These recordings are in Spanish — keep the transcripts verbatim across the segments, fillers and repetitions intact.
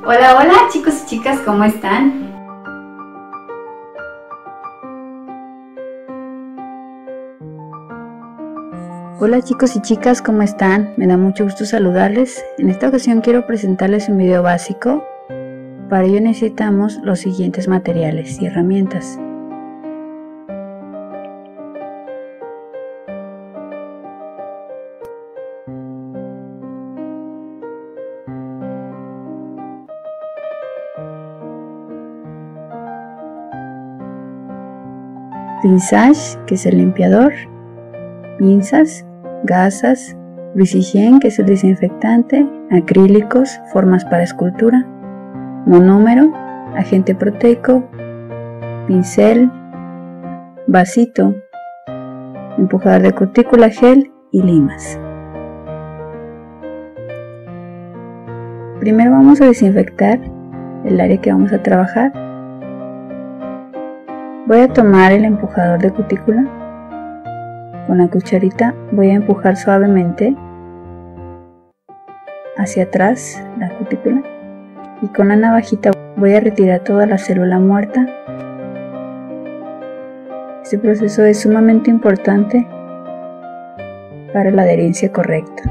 Hola, hola chicos y chicas, ¿cómo están? Hola chicos y chicas, ¿cómo están? Me da mucho gusto saludarles. En esta ocasión quiero presentarles un video básico. Para ello necesitamos los siguientes materiales y herramientas. Rinzage, que es el limpiador, pinzas, gasas, Brisigén, que es el desinfectante, acrílicos, formas para escultura, monómero, agente proteico, pincel, vasito, empujador de cutícula, gel y limas. Primero vamos a desinfectar el área que vamos a trabajar. Voy a tomar el empujador de cutícula. Con la cucharita voy a empujar suavemente hacia atrás la cutícula y con la navajita voy a retirar toda la célula muerta. Este proceso es sumamente importante para la adherencia correcta.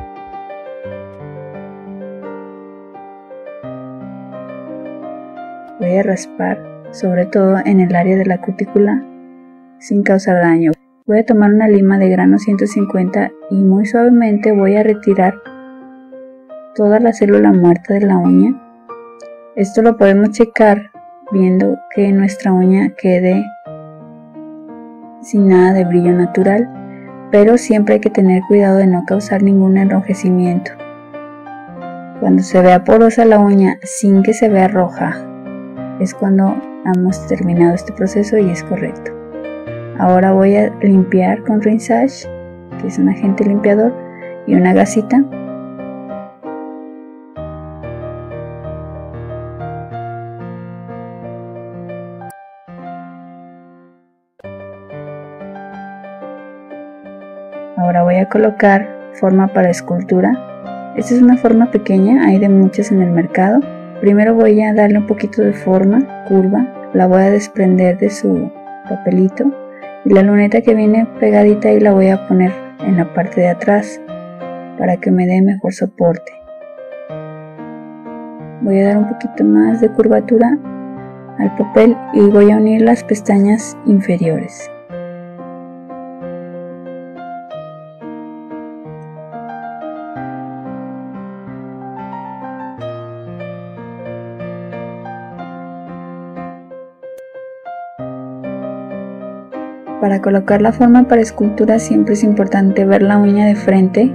Voy a raspar sobre todo en el área de la cutícula sin causar daño. Voy a tomar una lima de grano ciento cincuenta y muy suavemente voy a retirar toda la célula muerta de la uña. Esto lo podemos checar viendo que nuestra uña quede sin nada de brillo natural, pero siempre hay que tener cuidado de no causar ningún enrojecimiento. Cuando se vea porosa la uña sin que se vea roja, es cuando hemos terminado este proceso y es correcto. Ahora voy a limpiar con Rinzage, que es un agente limpiador, y una gasita. Ahora voy a colocar forma para escultura. Esta es una forma pequeña, hay de muchas en el mercado. Primero voy a darle un poquito de forma, curva, la voy a desprender de su papelito y la luneta que viene pegadita ahí la voy a poner en la parte de atrás para que me dé mejor soporte. Voy a dar un poquito más de curvatura al papel y voy a unir las pestañas inferiores. Para colocar la forma para escultura siempre es importante ver la uña de frente.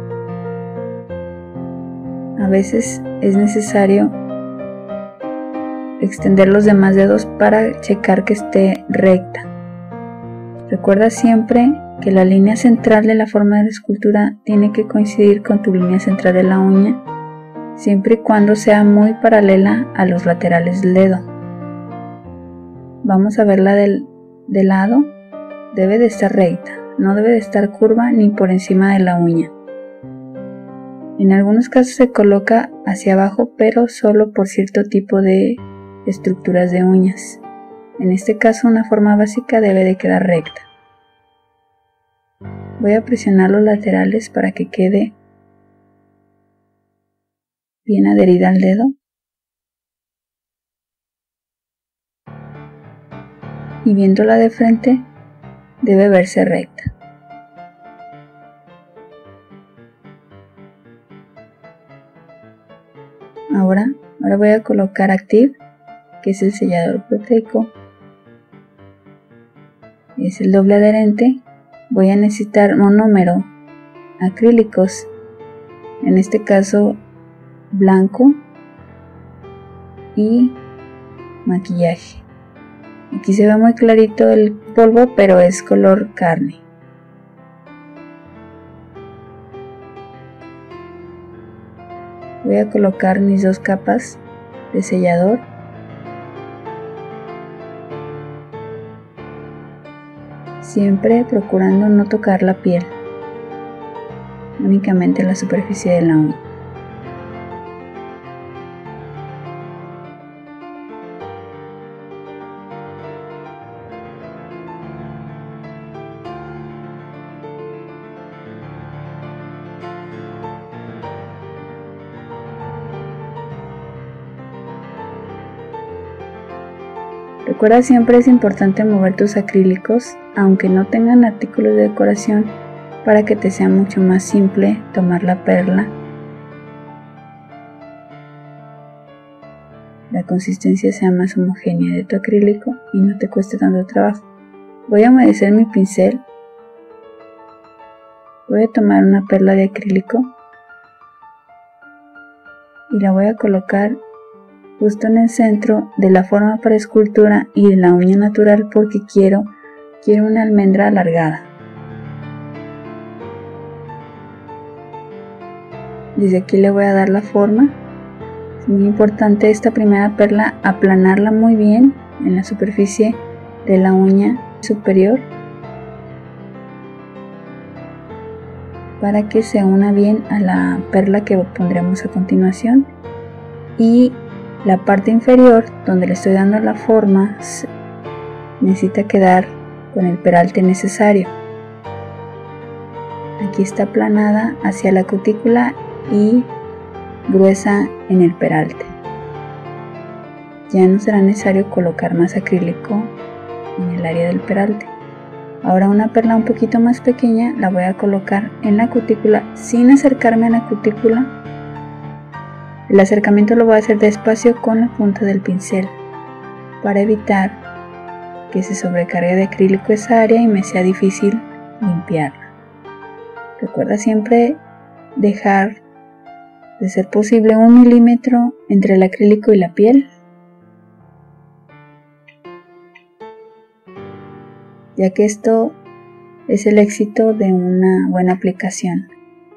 A veces es necesario extender los demás dedos para checar que esté recta. Recuerda siempre que la línea central de la forma de la escultura tiene que coincidir con tu línea central de la uña, siempre y cuando sea muy paralela a los laterales del dedo. Vamos a verla del, del lado. Debe de estar recta, no debe de estar curva ni por encima de la uña. En algunos casos se coloca hacia abajo, pero solo por cierto tipo de estructuras de uñas. En este caso una forma básica debe de quedar recta. Voy a presionar los laterales para que quede bien adherida al dedo. Y viéndola de frente, debe verse recta. Ahora, ahora voy a colocar Active, que es el sellador proteico. Es el doble adherente. Voy a necesitar monómero, acrílicos, en este caso blanco, y maquillaje. Aquí se ve muy clarito el polvo, pero es color carne. Voy a colocar mis dos capas de sellador. Siempre procurando no tocar la piel, únicamente la superficie de la uña. Recuerda, siempre es importante mover tus acrílicos, aunque no tengan artículos de decoración, para que te sea mucho más simple tomar la perla. La consistencia sea más homogénea de tu acrílico y no te cueste tanto trabajo. Voy a humedecer mi pincel. Voy a tomar una perla de acrílico y la voy a colocar justo en el centro de la forma para escultura y de la uña natural, porque quiero, quiero una almendra alargada. Desde aquí le voy a dar la forma. Es muy importante esta primera perla aplanarla muy bien en la superficie de la uña superior para que se una bien a la perla que pondremos a continuación, y la parte inferior donde le estoy dando la forma necesita quedar con el peralte necesario. Aquí está aplanada hacia la cutícula y gruesa en el peralte. Ya no será necesario colocar más acrílico en el área del peralte. Ahora una perla un poquito más pequeña la voy a colocar en la cutícula sin acercarme a la cutícula. El acercamiento lo voy a hacer despacio con la punta del pincel para evitar que se sobrecargue de acrílico esa área y me sea difícil limpiarla. Recuerda siempre dejar, de ser posible, un milímetro entre el acrílico y la piel, ya que esto es el éxito de una buena aplicación.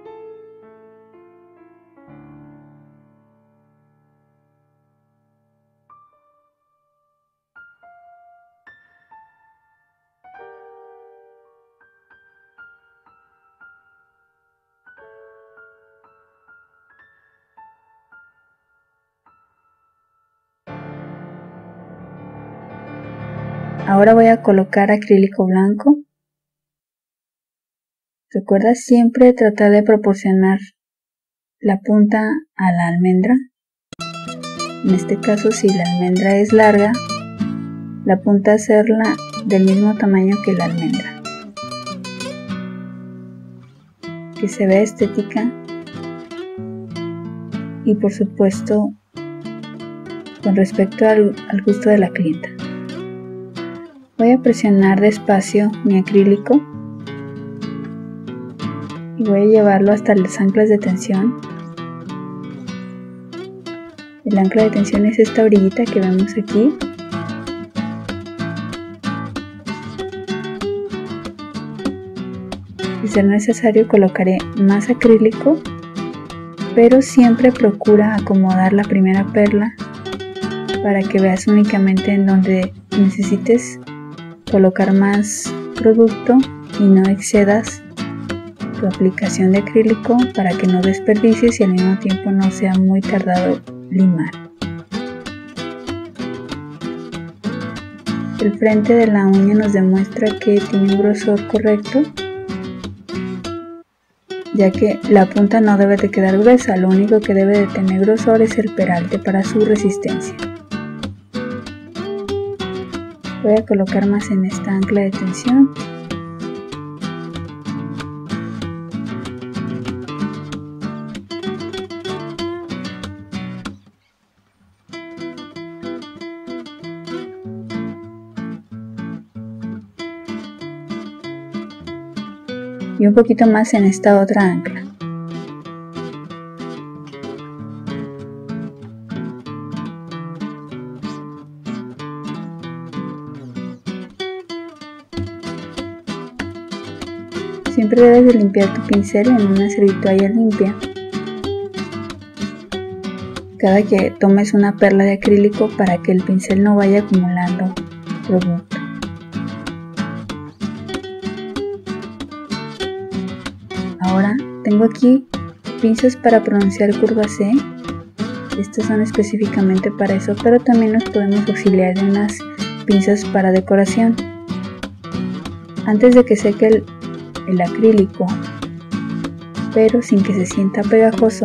Ahora voy a colocar acrílico blanco. Recuerda siempre tratar de proporcionar la punta a la almendra. En este caso, si la almendra es larga, la punta hacerla del mismo tamaño que la almendra, que se vea estética y, por supuesto, con respecto al, al gusto de la clienta. Voy a presionar despacio mi acrílico y voy a llevarlo hasta las anclas de tensión. El ancla de tensión es esta orillita que vemos aquí. De ser necesario colocaré más acrílico, pero siempre procura acomodar la primera perla para que veas únicamente en donde necesites colocar más producto y no excedas tu aplicación de acrílico, para que no desperdicies y al mismo tiempo no sea muy tardado limar. El frente de la uña nos demuestra que tiene un grosor correcto, ya que la punta no debe de quedar gruesa, lo único que debe de tener grosor es el peralte para su resistencia. Voy a colocar más en esta ancla de tensión. Y un poquito más en esta otra ancla. Siempre debes de limpiar tu pincel en una servitoalla limpia cada que tomes una perla de acrílico, para que el pincel no vaya acumulando producto. Ahora tengo aquí pinzas para pronunciar curva C. Estas son específicamente para eso, pero también nos podemos auxiliar de unas pinzas para decoración. Antes de que seque el el acrílico, pero sin que se sienta pegajoso,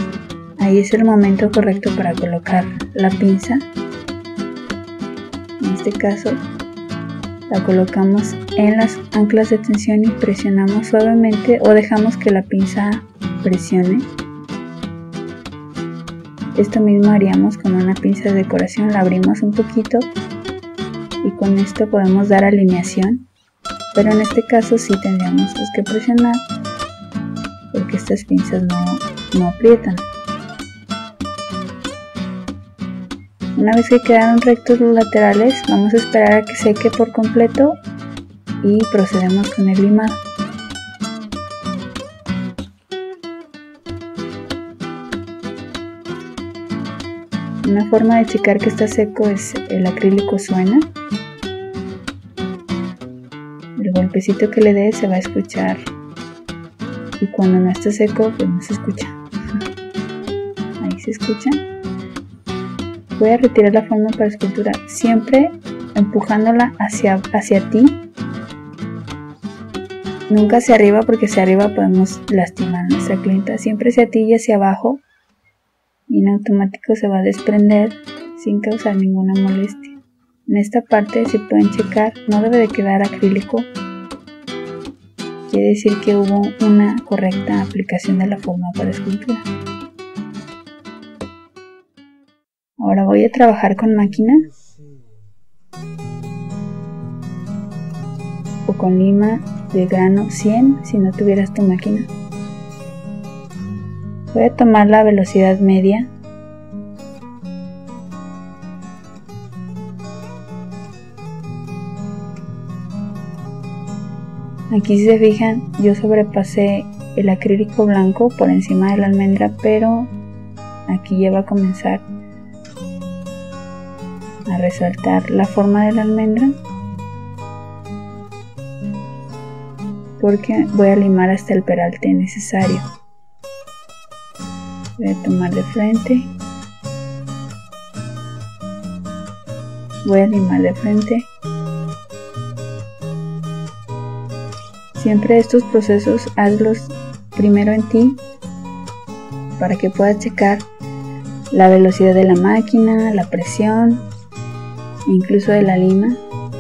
ahí es el momento correcto para colocar la pinza en este caso la colocamos en las anclas de tensión y presionamos suavemente o dejamos que la pinza presione. Esto mismo haríamos con una pinza de decoración, la abrimos un poquito y con esto podemos dar alineación, pero en este caso sí tendríamos que presionar porque estas pinzas no, no aprietan. Una vez que quedaron rectos los laterales, vamos a esperar a que seque por completo y procedemos con el limado. Una forma de checar que está seco es el acrílico suena. El golpecito que le dé se va a escuchar y cuando no está seco pues no se escucha. Ahí se escucha. Voy a retirar la forma para escultura, siempre empujándola hacia, hacia ti, nunca hacia arriba porque hacia arriba podemos lastimar a nuestra clienta, siempre hacia ti y hacia abajo y en automático se va a desprender sin causar ninguna molestia. En esta parte, si pueden checar, no debe de quedar acrílico, quiere decir que hubo una correcta aplicación de la forma para escultura. Ahora voy a trabajar con máquina o con lima de grano cien si no tuvieras tu máquina. Voy a tomar la velocidad media. Aquí si se fijan, yo sobrepasé el acrílico blanco por encima de la almendra, pero aquí ya va a comenzar a resaltar la forma de la almendra porque voy a limar hasta el peralte necesario. Voy a tomar de frente, voy a limar de frente. Siempre estos procesos hazlos primero en ti para que puedas checar la velocidad de la máquina, la presión, incluso de la lima.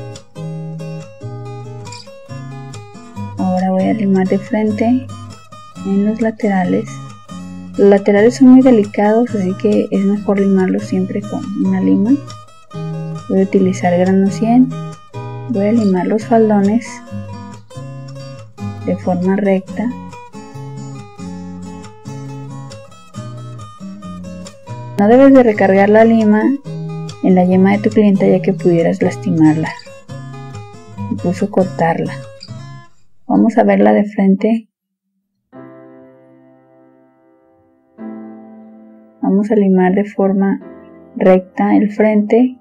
Ahora voy a limar de frente en los laterales. Los laterales son muy delicados, así que es mejor limarlos siempre con una lima. Voy a utilizar grano cien. Voy a limar los faldones de forma recta. No debes de recargar la lima en la yema de tu clienta ya que pudieras lastimarla, incluso cortarla. Vamos a verla de frente. Vamos a limar de forma recta el frente,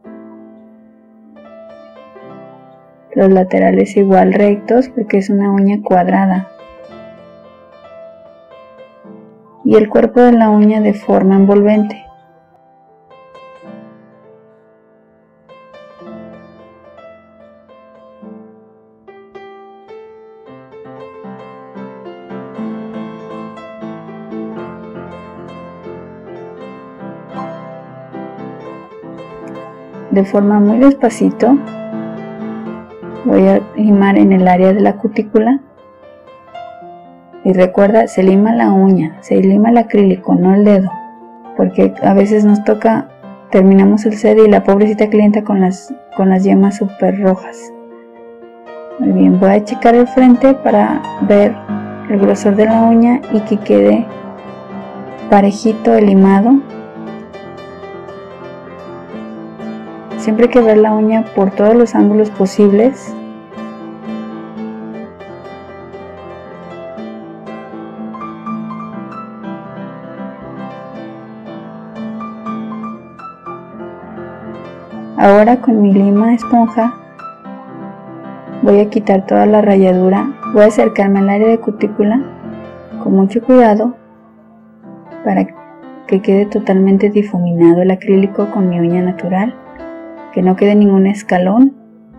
los laterales igual rectos porque es una uña cuadrada y el cuerpo de la uña de forma envolvente. De forma muy despacito voy a limar en el área de la cutícula y recuerda, se lima la uña, se lima el acrílico, no el dedo, porque a veces nos toca, terminamos el set y la pobrecita clienta con las, con las yemas súper rojas. Muy bien, voy a checar el frente para ver el grosor de la uña y que quede parejito el limado. Siempre hay que ver la uña por todos los ángulos posibles. Ahora con mi lima esponja voy a quitar toda la ralladura. Voy a acercarme al área de cutícula con mucho cuidado para que quede totalmente difuminado el acrílico con mi uña natural, que no quede ningún escalón.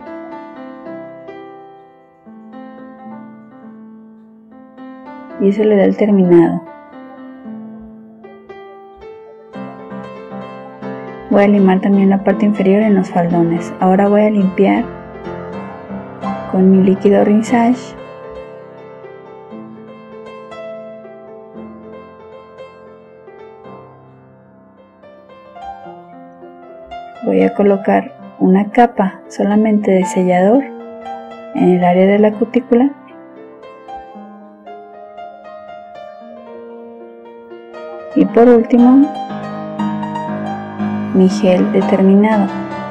Y eso le da el terminado. Voy a limar también la parte inferior en los faldones. Ahora voy a limpiar con mi líquido rinzage. Voy a colocar una capa solamente de sellador en el área de la cutícula. Y por último, mi gel determinado.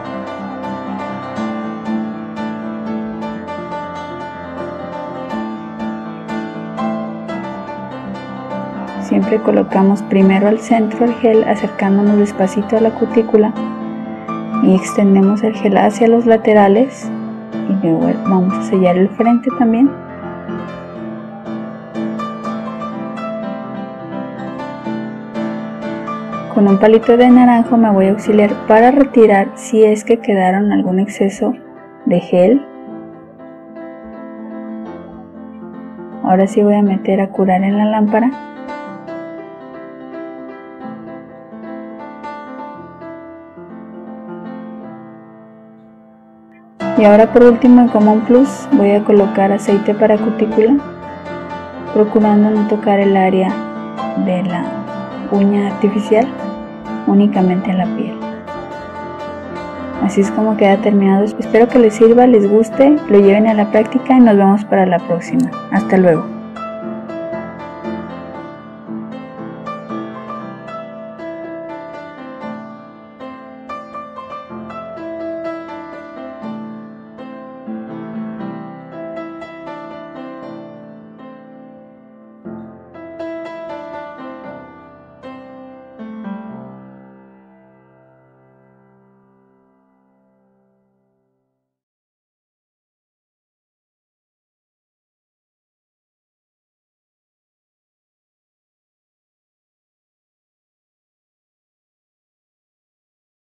Siempre colocamos primero al centro el gel, acercándonos despacito a la cutícula, y extendemos el gel hacia los laterales, y luego vamos a sellar el frente también. Con un palito de naranjo me voy a auxiliar para retirar si es que quedaron algún exceso de gel. Ahora sí voy a meter a curar en la lámpara. Y ahora por último, como un plus, voy a colocar aceite para cutícula, procurando no tocar el área de la uña artificial, únicamente en la piel. Así es como queda terminado. Espero que les sirva, les guste, lo lleven a la práctica y nos vemos para la próxima. Hasta luego.